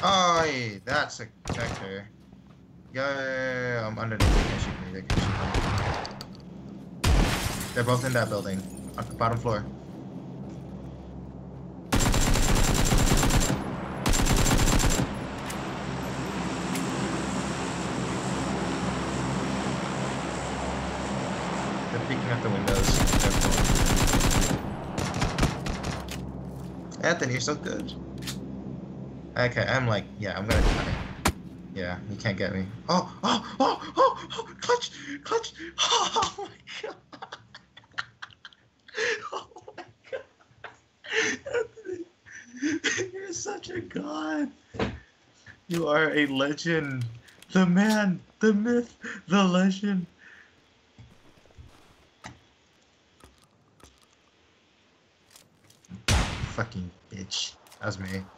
Oh, hey, that's a vector. Yeah, I'm underneath. They can shoot me. They can shoot me. They're both in that building, on the bottom floor. They're peeking at the windows. Anthony, you're so good. Okay, I'm like, yeah, I'm gonna die. Yeah, you can't get me. Oh, clutch, clutch. Oh my god. Oh my god. Anthony, you're such a god. You are a legend. The man, the myth, the legend. Fucking bitch. That was me.